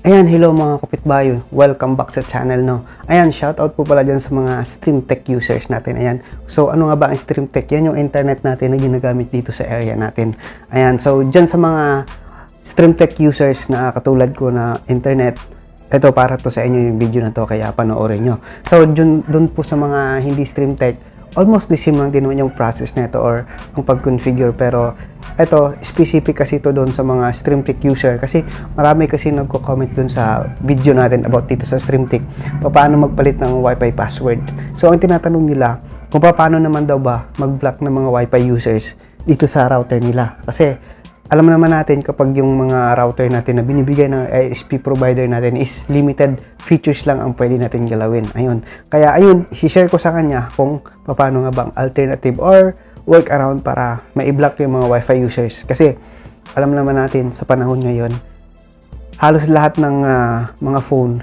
Ayan, hello mga kapitbayo. Welcome back sa channel, no. Ayan, shoutout po pala dyan sa mga StreamTech users natin. Ayan. So, ano nga ba ang StreamTech? Yan yung internet natin na ginagamit dito sa area natin. Ayan. So, dyan sa mga StreamTech users na katulad ko na internet, ito para to sa inyo yung video na to, kaya panoorin nyo. So, dun po sa mga hindi StreamTech, almost the same lang din naman yung process na ito or ang pag-configure, pero ito, specific kasi ito doon sa mga StreamTech user kasi marami kasi nagko-comment doon sa video natin about dito sa StreamTech paano magpalit ng Wi-Fi password. So, ang tinatanong nila kung paano naman daw ba mag-block ng mga Wi-Fi users dito sa router nila. Kasi alam naman natin kapag yung mga router natin na binibigay ng ISP provider natin is limited features lang ang pwede natin galawin. Ayun. Kaya ayun, i-share ko sa kanya kung paano nga bang alternative or workaround para ma-block yung mga Wi-Fi users. Kasi alam naman natin sa panahon ngayon, halos lahat ng mga phone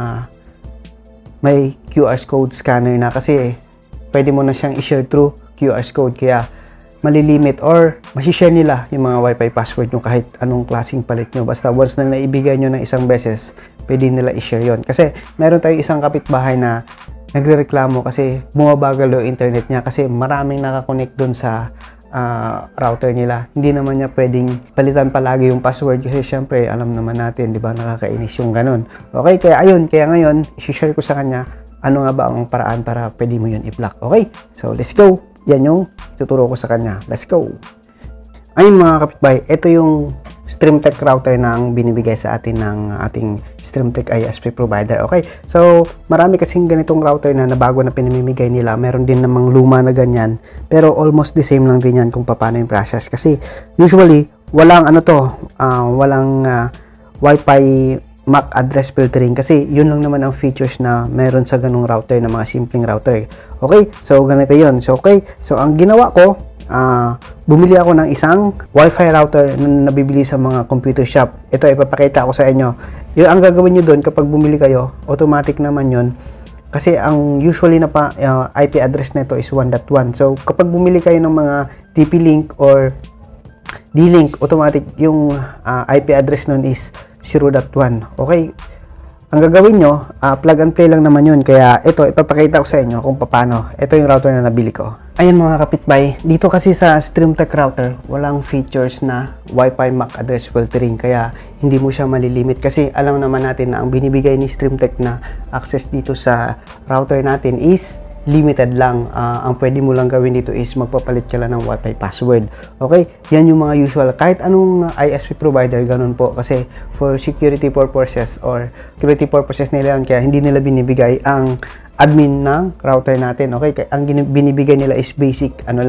may QR code scanner na kasi pwede mo na siyang i-share through QR code. Kaya malilimit or masishare nila yung mga Wi-Fi password nyo kahit anong klaseng palit nyo. Basta once na naibigay nyo ng isang beses, pwede nila i-share yon. Kasi meron tayo isang kapitbahay na nagrereklamo kasi bumabagal yung internet niya kasi maraming nakakonect doon sa router nila. Hindi naman niya pwedeng palitan palagi yung password kasi syempre alam naman natin, di ba, nakakainis yung ganun. Okay, kaya ayun, kaya ngayon i-share ko sa kanya ano nga ba ang paraan para pwede mo yun i-block. Okay, so let's go. Yan yung tuturo ko sa kanya. Let's go. Ayun mga kapitbahay, ito yung StreamTech router na ang binibigay sa atin ng ating StreamTech ISP provider. Okay, so marami kasing ganitong router na bago na pinamimigay nila. Meron din namang luma na ganyan, pero almost the same lang din yan kung paano yung process. Kasi usually walang walang Wi-Fi MAC address filtering kasi yun lang naman ang features na meron sa ganung router na mga simpleng router. Okay, so ganito yun. So okay, so ang ginawa ko, bumili ako ng isang Wi-Fi router na nabibili sa mga computer shop. Ito, ipapakita ko sa inyo. Yung ang gagawin nyo doon kapag bumili kayo, automatic naman yun. Kasi ang usually na IP address nito is 1.1. So, kapag bumili kayo ng mga TP-Link or D-Link, automatic yung IP address nun is 0.1. Okay? Ang gagawin nyo, plug and play lang naman yun. Kaya ito, ipapakita ko sa inyo kung paano. Ito yung router na nabili ko. Ayan mga kapitbay, dito kasi sa StreamTech router, walang features na Wi-Fi MAC address filtering. Kaya hindi mo siya malilimit. Kasi alam naman natin na ang binibigay ni StreamTech na access dito sa router natin is limited lang. Ang pwede mo lang gawin dito is magpapalit ka lang ng Wi-Fi password. Okay? Yan yung mga usual. Kahit anong ISP provider, ganun po. Kasi for security purposes or security purposes nila yan, kaya hindi nila binibigay ang admin ng router natin. Okay? Kaya ang binibigay nila is basic,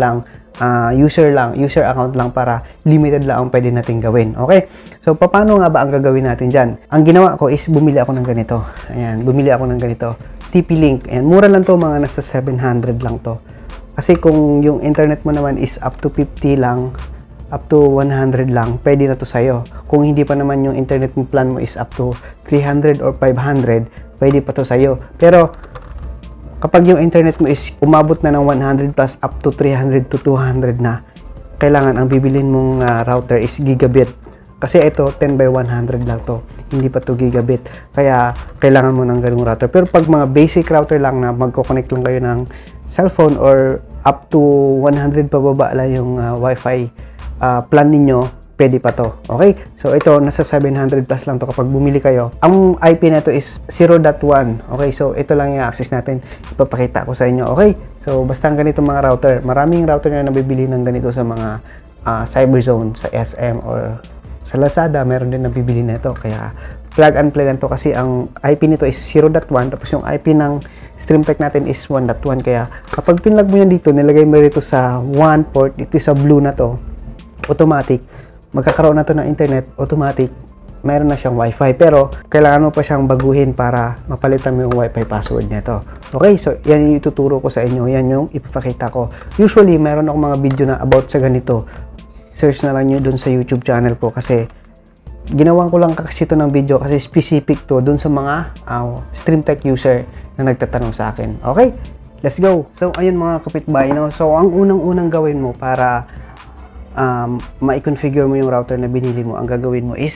user account lang para limited lang ang pwede natin gawin. Okay? So, paano nga ba ang gagawin natin dyan? Ang ginawa ko is bumili ako ng ganito. Ayan, bumili ako ng ganito. TP-Link. Ayan, mura lang to, mga nasa 700 lang to. Kasi kung yung internet mo naman is up to 50 lang, up to 100 lang, pwede na to sa'yo. Kung hindi pa naman yung internet mo plan mo is up to 300 or 500, pwede pa to sa'yo. Pero kapag yung internet mo is umabot na ng 100 plus up to 300 to 200 na, kailangan ang bibilin mong router is gigabit. Kasi ito 10 by 100 lang to, hindi pa to gigabit. Kaya kailangan mo ng ganung router. Pero pag mga basic router lang na magko-connect lang kayo ng cellphone or up to 100 pababa lang yung Wi-Fi plan ninyo, pwede pa to. Okay? So ito nasa 700 plus lang to kapag bumili kayo. Ang IP na to is 0.1. Okay? So ito lang yung access natin. Ipapakita ko sa inyo. Okay? So basta ganito mga router. Maraming router na nabibili ng ganito sa mga Cyberzone, sa SM or sa Lazada, meron din nabibili nito. Kaya plug and play lang to kasi ang IP nito is 0.1 tapos yung IP ng StreamTech natin is 1.1. Kaya kapag pinlog mo yan dito, nilagay mo dito sa 1 port, dito sa blue na to, automatic magkakaroon na to ng internet, automatic meron na siyang Wi-Fi. Pero kailangan mo pa siyang baguhin para mapalitan mo yung Wi-Fi password nito. Okay, so yan yung ituturo ko sa inyo, yan yung ipapakita ko. Usually meron akong mga video na about sa ganito. Search na lang nyo dun sa YouTube channel ko kasi ginawan ko lang kasi ito ng video kasi specific to dun sa mga StreamTech user na nagtatanong sa akin. Okay, let's go. So ayun mga kapitbahay, no? So ang unang-unang gawin mo para ma-configure mo yung router na binili mo, ang gagawin mo is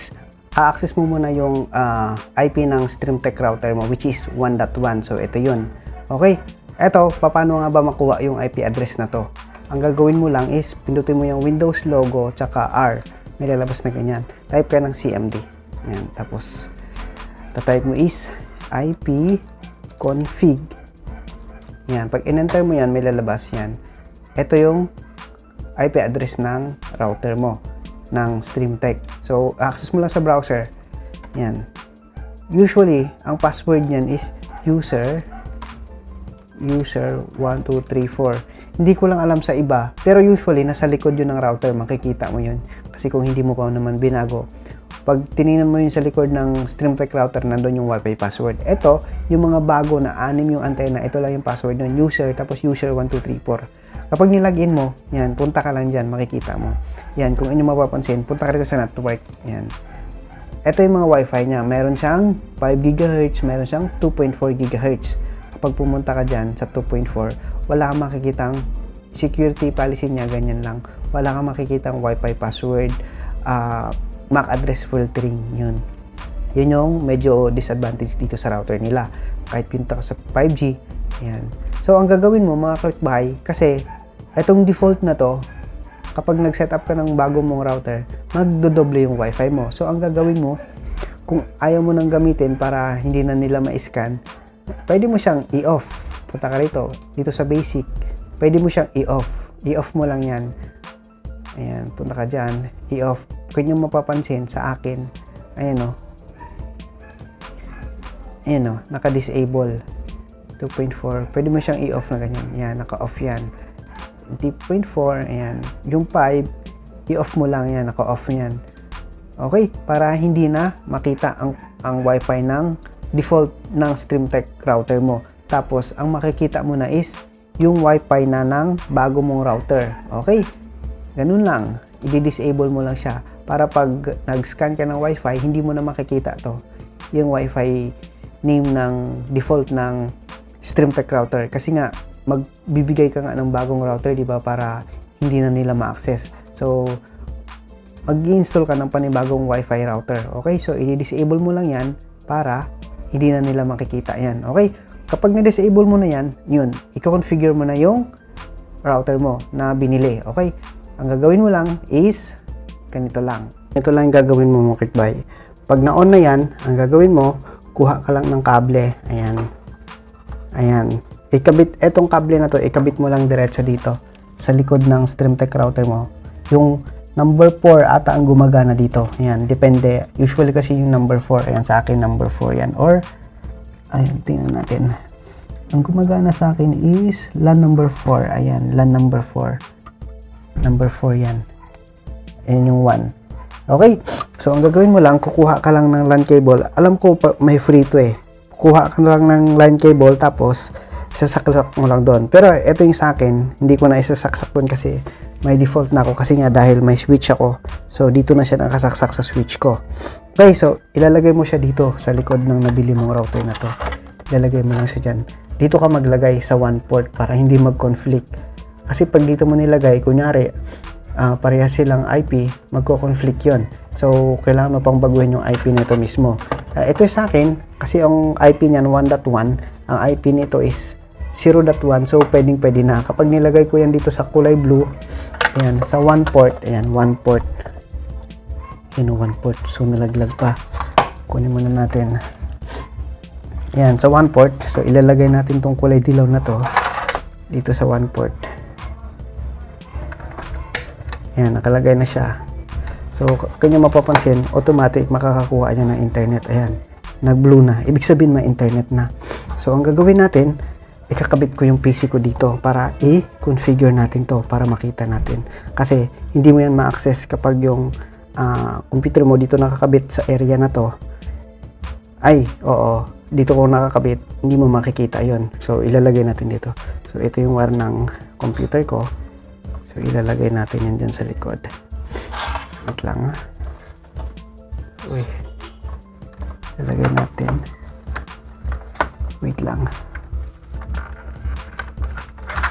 a-access mo muna yung IP ng StreamTech router mo, which is 1.1. So, ito yun. Okay? Ito, paano nga ba makuha yung IP address na to? Ang gagawin mo lang is, pindutin mo yung Windows logo, tsaka R. May lalabas na ganyan. Type ka ng CMD. Yan. Tapos, type mo is ipconfig. Yan. Pag in-enter mo yan, may lalabas yan. Ito yung IP address ng router mo, ng StreamTech. So, access mo lang sa browser. Yan. Usually, ang password niyan is user 1234. Hindi ko lang alam sa iba, pero usually nasa likod yun ng router, makikita mo yun. Kasi kung hindi mo pa naman binago, pag tinignan mo yun sa likod ng StreamTech router, nandun yung Wi-Fi password. Ito, yung mga bago na 6 yung antena, ito lang yung password nun, user, tapos user 1234. Kapag nilagin mo, yan, punta ka lang dyan, makikita mo. Yan, kung inyo mapapansin, punta ka rito sa network. Yan. Ito yung mga Wi-Fi niya. Meron siyang 5 GHz, meron siyang 2.4 GHz. Kapag pumunta ka dyan sa 2.4, wala kang makikitang security policy niya, ganyan lang. Wala kang makikitang Wi-Fi password, MAC address filtering, yun. Yun yung medyo disadvantage dito sa router nila. Kahit pinta ka sa 5G, yan. So, ang gagawin mo, mga kapitbahay, kasi itong default na to, kapag nag-setup ka ng bago mong router, magdodoble yung Wi-Fi mo. So, ang gagawin mo, kung ayaw mo nang gamitin para hindi na nila ma-scan, pwede mo siyang i-off. Punta ka rito, dito sa basic, pwede mo siyang i-off. I-off mo lang yan. Ayan, punta ka dyan, i-off. Kung nyo mapapansin sa akin, ayan o. Ayan o, naka-disable. 2.4, pwede mo siyang i-off na ganyan. Ayan, naka-off yan. 2.4, ayan. Yung 5, i-off mo lang yan, naka-off yan. Okay, para hindi na makita ang Wi-Fi ng default ng StreamTech router mo. Tapos, ang makikita mo na is yung Wi-Fi na ng bago mong router. Okay? Ganun lang. I-disable mo lang siya. Para pag nag-scan ka ng Wi-Fi, hindi mo na makikita to. Yung Wi-Fi name ng default ng StreamTech router. Kasi nga, magbibigay ka nga ng bagong router, di ba? Para hindi na nila ma-access. So, mag-i-install ka ng panibagong Wi-Fi router. Okay? So, i-disable mo lang yan para hindi na nila makikita yan. Okay? Kapag na-disable mo na yan, yun, i-configure mo na yung router mo na binili. Okay? Ang gagawin mo lang is ganito lang. Ito lang yung gagawin mo, mga kapitbahay. Pag na-on na yan, ang gagawin mo, kuha ka lang ng kable. Ayan. Ayan. Ikabit, etong kable na to, ikabit mo lang diretso dito sa likod ng StreamTech router mo. Yung number 4 ata ang gumagana dito. Ayan, depende. Usually kasi yung number 4. Ayan, sa akin number 4 yan. Or, ayan, tingnan natin. Ang gumagana sa akin is LAN number 4. Ayan, LAN number 4. Number 4 yan. Ayan yung 1. Okay. So, ang gagawin mo lang, kukuha ka lang ng LAN cable. Alam ko, may free to eh. Kuha ka lang ng LAN cable, tapos, isasaksak mo lang doon. Pero, ito yung sa akin. Hindi ko na isasaksak doon kasi may default na ako. Kasi nga, dahil may switch ako. So, dito na siya nakasaksak sa switch ko. Okay. So, ilalagay mo siya dito sa likod ng nabili mong router na to. Ilalagay mo lang siya dyan. Dito ka maglagay sa one port para hindi mag-conflict. Kasi pag dito mo nilagay, kunyari, parehas silang IP, magko-conflict yon. So, kailangan mo pang baguhin yung IP nito mismo. Ito sa akin, kasi ang IP niyan 1.1, ang IP nito is 0.1, so pwedeng-pwede na. Kapag nilagay ko yan dito sa kulay blue, ayan, sa one port, ayan, one port. Ayan, one port. So, nalaglag pa. Kunin muna natin. Ayan, sa one port. So, ilalagay natin tong kulay dilaw na to dito sa one port. Ayan, nakalagay na siya. So, kanya mapapansin, automatic makakakuha niya ng internet. Ayan, nag-blue na. Ibig sabihin, may internet na. So, ang gagawin natin, ikakabit ko yung PC ko dito para i-configure natin to para makita natin. Kasi, hindi mo yan ma-access kapag yung computer mo dito nakakabit sa area na to. Ay, oo, dito ko nakakabit, hindi mo makikita yon. So, ilalagay natin dito. So, ito yung wire ng computer ko. So, ilalagay natin yan dyan sa likod. Wait lang. Uy. Ilalagay natin. Wait lang.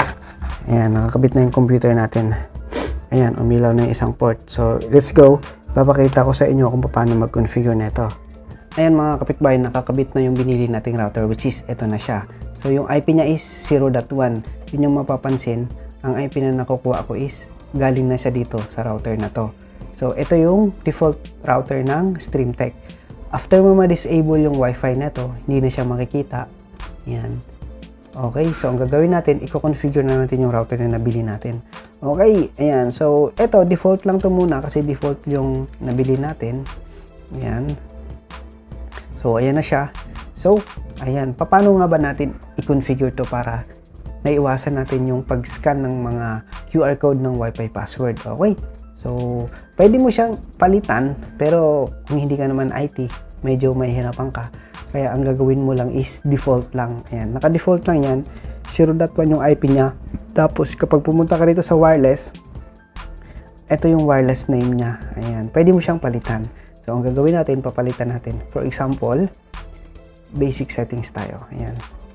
Ayan, nakakabit na yung computer natin. Ayan, umilaw na yung isang port. So, let's go. papakita ko sa inyo kung paano mag-configure nito. Ayan mga kapitbahay, nakakabit na yung binili nating router, which is ito na siya. So yung IP niya is 0.1. Yun yung mapapansin, ang IP na nakukuha ko is galing na siya dito sa router na to. So ito yung default router ng StreamTech. After mo ma-disable yung wifi na to, hindi na siya makikita. Yan. Okay, so ang gagawin natin, i-configure na natin yung router na nabili natin. Okay, ayan. So ito, default lang to muna kasi default yung nabili natin. Ayan. So ayan na siya. So ayan, paano nga ba natin i-configure to para naiwasan natin yung pag-scan ng mga QR code ng Wi-Fi password. Okay, so pwede mo siyang palitan, pero kung hindi ka naman IT, medyo mahihirapan ka. Kaya ang gagawin mo lang is default lang. Ayan, naka-default lang yan. 0.1 yung IP niya. Tapos kapag pumunta ka rito sa wireless, ito yung wireless name niya. Ayan, pwede mo siyang palitan. So ang gagawin natin, papalitan natin. For example, basic settings tayo. Ayan.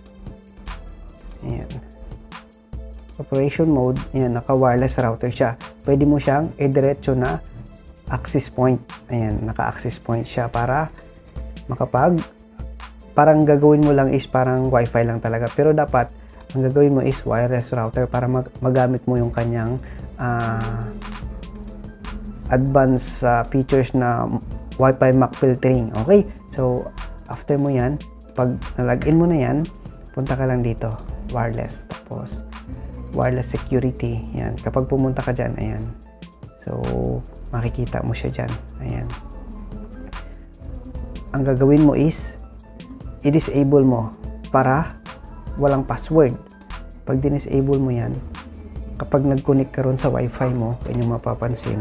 Ayan. Operation mode, ayan, naka-wireless router siya. Pwede mo siyang i-diretso na access point. Ayan, naka-access point siya para parang gagawin mo lang is parang wifi lang talaga. Pero dapat, ang gagawin mo is wireless router para magamit mo yung kanyang advanced features na Wi-Fi MAC filtering. Okay? So, after mo yan, pag na-login mo na yan, punta ka lang dito. Wireless. Tapos, wireless security. Yan. Kapag pumunta ka dyan, ayan. So, makikita mo siya dyan. Ayan. Ang gagawin mo is, i-disable mo para walang password. Pag din-disable mo yan, kapag nag-connect ka ron sa Wi-Fi mo, yun yung mapapansin.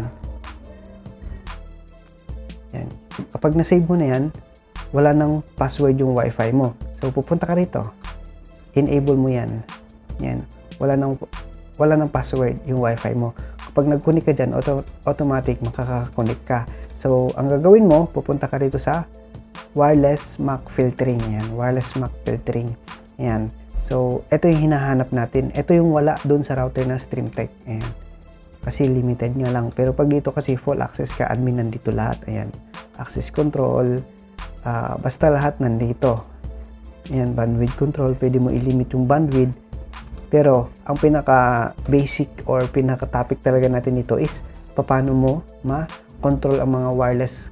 Yan. Kapag na-save mo na yan, wala nang password yung Wi-Fi mo. So, pupunta ka rito. Enable mo yan. Yan. Wala nang password yung Wi-Fi mo. Kapag nag-connect ka dyan, automatic makaka-connect ka. So, ang gagawin mo, pupunta ka rito sa wireless MAC filtering. Yan. Wireless MAC filtering. Yan. So, ito yung hinahanap natin. Ito yung wala doon sa router ng StreamTech. Ayan. Kasi limited nga lang. Pero pag dito kasi full access ka, admin nandito lahat. Ayan. Access control. Basta lahat nandito. Ayan. Bandwidth control. Pwede mo i-limit yung bandwidth. Pero, ang pinaka-basic or pinaka-topic talaga natin dito is paano mo ma-control ang mga wireless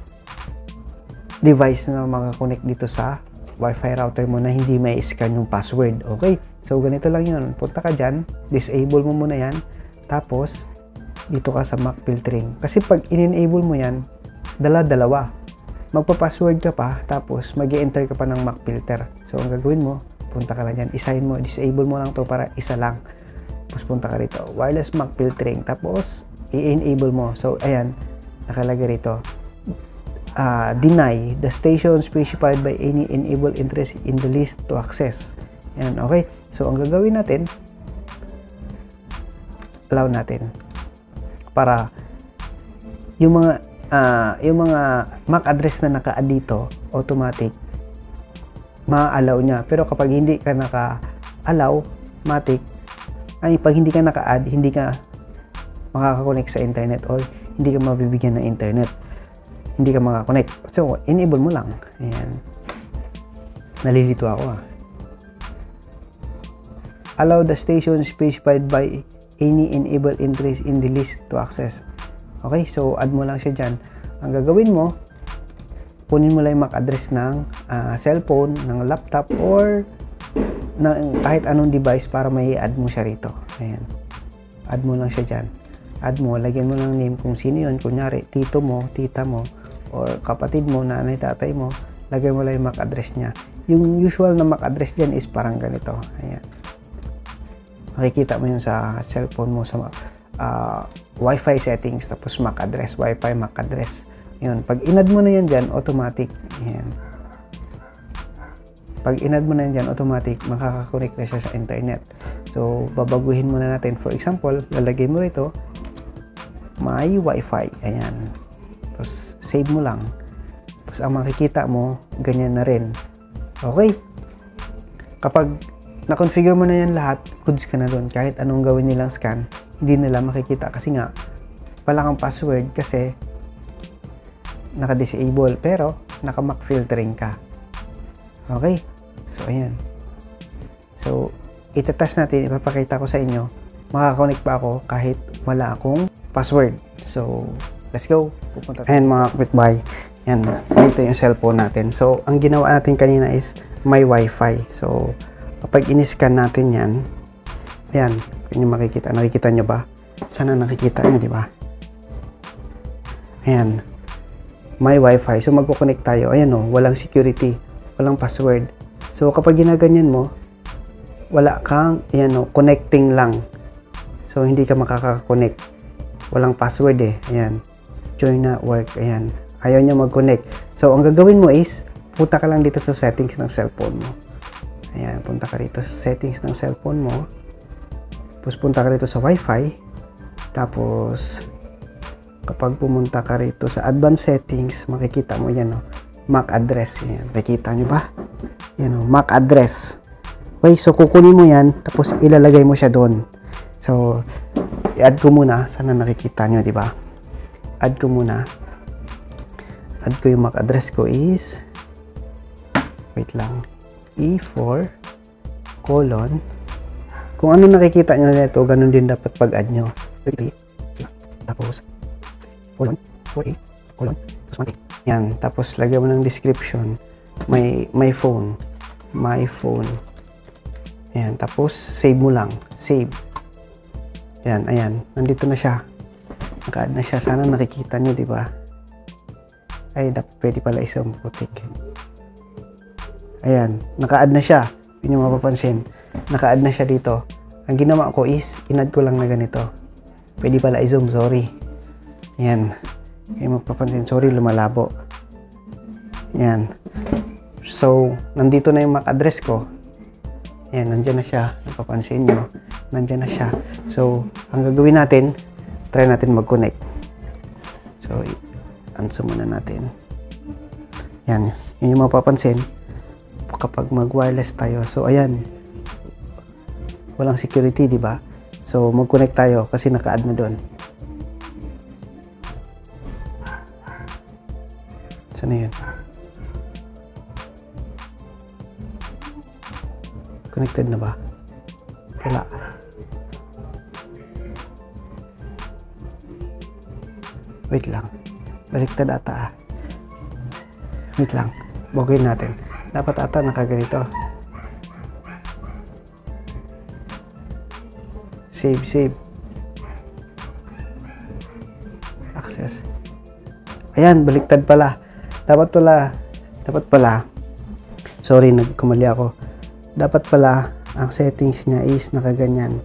device na makakonect dito sa Wi-Fi router mo na hindi may scan yung password. Okay? So, ganito lang yun. Punta ka dyan. Disable mo muna yan. Tapos, dito ka sa MAC filtering. Kasi pag in-enable mo yan, dala-dalawa. Magpa-password ka pa, tapos mag-enter ka pa ng MAC filter. So, ang gagawin mo, punta ka lang dyan. Isign mo, disable mo lang to para isa lang. Tapos, punta ka rito. Wireless MAC filtering. Tapos, i-enable mo. So, ayan. Nakalagay rito. Deny the station specified by any enable interest in the list to access. Ayan, okay? So, ang gagawin natin, allow natin para yung mga MAC address na naka-add dito, automatic ma-allow niya. Pero kapag hindi ka naka-allow, pag hindi ka naka-add, hindi ka makaka-connect sa internet or hindi ka mabibigyan ng internet. Hindi ka makakonect. So, enable mo lang. Ayan. Nalilito ako Allow the station specified by any enable interest in the list to access. Okay, so add mo lang siya dyan. Ang gagawin mo, kunin mo lang yung MAC address ng cellphone, ng laptop, or ng kahit anong device para may add mo siya rito. Ayan. Add mo lang siya dyan. Add mo, lagyan mo lang name kung sino yun. Kunyari, tito mo, tita mo, or kapatid mo, nanay, tatay mo, lagay mo lang yung MAC address niya. Yung usual na MAC address dyan is parang ganito. Ayan. Makikita mo yun sa cellphone mo, sa Wi-Fi settings, tapos MAC address, Wi-Fi MAC address. Yun. Pag inad mo na yan dyan, automatic. Ayan. Pag inad mo na yan dyan, automatic, makakakonect na siya sa internet. So, babaguhin muna natin. For example, lalagay mo rito, my Wi-Fi. Ayan. Tapos, save mo lang. Tapos, ang makikita mo, ganyan na rin. Okay. Kapag na-configure mo na yan lahat, goods ka na doon. Kahit anong gawin nilang scan, hindi nila makikita. Kasi nga, wala kang password kasi naka-disable pero naka-MAC filtering ka. Okay? So, ayan. So, itatest natin, ipapakita ko sa inyo. Makaka-connect pa ako kahit wala akong password. So, let's go. Pupunta tayo. Ayan mga kapitbahay. Yan, dito yung cellphone natin. So, ang ginawa natin kanina is may wifi. So, kapag in-scan natin yan, ayan, kung makikita. Nakikita nyo ba? Sana nakikita nyo, di ba? Ayan. May wifi. So, magkoconnect tayo. Ayan o, walang security. Walang password. So, kapag ginaganyan mo, wala kang, ayan o, connecting lang. So, hindi ka makaka-connect. Walang password eh. Ayan. Join network. Ayan. Ayaw niya mag-connect. So, ang gagawin mo is, punta ka lang dito sa settings ng cellphone mo. Ayan. Punta ka dito sa settings ng cellphone mo. Tapos, punta ka dito sa Wi-Fi. Tapos, kapag pumunta ka rito sa advanced settings, makikita mo yan o. MAC address. Ayan. Makikita nyo ba? Yan o. MAC address. Okay. So, kukunin mo yan. Tapos, ilalagay mo siya doon. So, i-add ko muna. Sana nakikita nyo, di ba? Add ko muna. Add ko yung MAC address ko is, wait lang, E4, colon, kung ano nakikita nyo nito, ganun din dapat pag-add nyo. Tapos, colon, 4A, colon, tapos 1A. Yan. Tapos, lagyan mo ng description. My phone. My phone. Yan. Tapos, save mo lang. Save. Yan, ayan. Nandito na siya. Naka-add na siya. Sana nakikita nyo, di ba? Ay, pwede pala isang putik. Ayan. Naka-add na siya. Hindi nyo mapapansin. Naka-add na siya dito. Ang ginawa ko is, in-add ko lang na ganito. Pwede pala i-zoom. Sorry. Ayan. Hindi mapapansin. Sorry, lumalabo. Ayan. So, nandito na yung MAC address ko. Ayan, nandyan na siya. Napapansin nyo. Nandyan na siya. So, ang gagawin natin, try natin mag-connect. So, answer muna natin. Yan. Yun yung mapapansin kapag mag-wireless tayo. So, ayan. Walang security, di ba? So, mag-connect tayo kasi naka-add na doon. Saan na yun? Connected na ba? Wala. Wait lang. Baliktad ata. Wait lang. Baguhin natin. Dapat ata nakaganito. Save, save. Access. Ayan, baliktad pala. Dapat pala. Sorry, nagkumali ako. Dapat pala, ang settings niya is nakaganyan.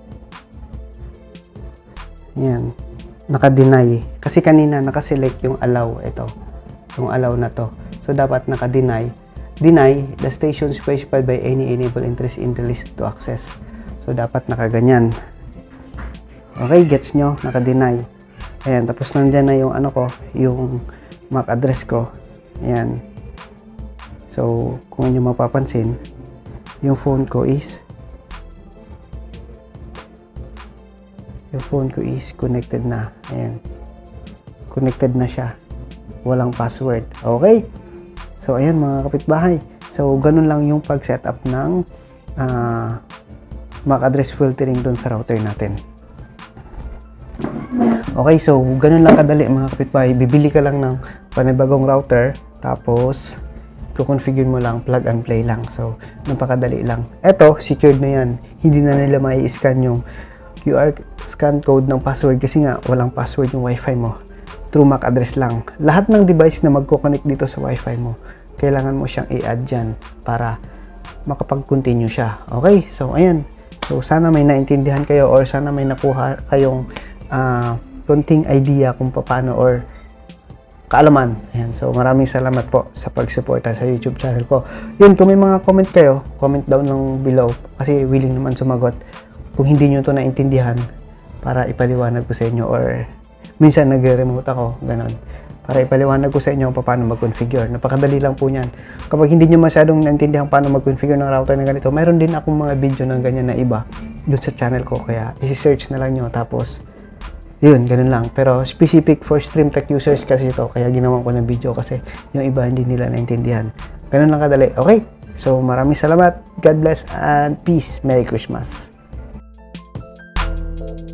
Ayan. Naka-deny. Kasi kanina naka-select yung allow. Ito. Yung allow na to. So, dapat naka-deny. Deny the station specified by any enable interest in the list to access. So, dapat nakaganyan. Okay, gets nyo? Naka-deny. Ayan. Tapos, nandyan na yung ano ko, yung MAC address ko. Ayan. So, kung nyo mapapansin, yung phone ko is connected na. Ayan. Connected na siya. Walang password. Okay? So, ayan mga kapitbahay. So, ganun lang yung pag-setup ng MAC address filtering doon sa router natin. Okay, so, ganun lang kadali mga kapitbahay. Bibili ka lang ng panibagong router. Tapos, i-configure mo lang, plug and play lang. So, napakadali lang. Eto, secured na yan. Hindi na nila mai-scan yung QR scan code ng password kasi nga walang password yung wifi mo. Through MAC address lang. Lahat ng device na magko-connect dito sa wifi mo, kailangan mo siyang i-add dyan para makapag-continue siya. Okay? So, ayan. So, sana may naintindihan kayo or sana may nakuha kayong konting idea kung paano or kaalaman. Ayan. So, maraming salamat po sa pag-suporta sa YouTube channel ko. Yun, kung may mga comment kayo, comment down lang below kasi willing naman sumagot kung hindi nyo ito naintindihan para ipaliwanag ko sa inyo or minsan nagre-remote ako, ganon. Para ipaliwanag ko sa inyo kung paano mag-configure. Napakadali lang po niyan. Kapag hindi nyo masyadong naintindihan paano mag-configure ng router na ganito, mayroon din akong mga video ng ganyan na iba doon sa channel ko. Kaya isi-search na lang nyo tapos Yun, ganun lang. Pero specific for StreamTech users kasi ito. Kaya ginawa ko ng video kasi yung iba hindi nila naintindihan. Ganun lang kadali. Okay? So, maraming salamat. God bless and peace. Merry Christmas.